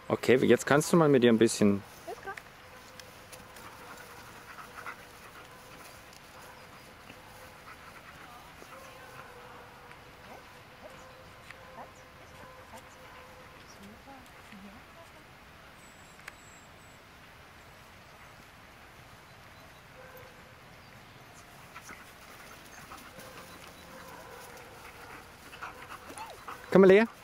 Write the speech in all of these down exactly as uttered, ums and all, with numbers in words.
Okay, jetzt kannst du mal mit ihr ein bisschen. Komm mal her.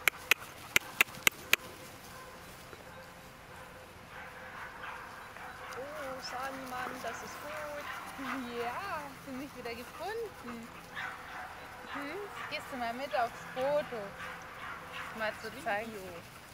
Oh, Sandmann, das ist gut. Ja, hast du mich wieder gefunden. Hm? Gehst du mal mit aufs Foto? Mal zur Zeit.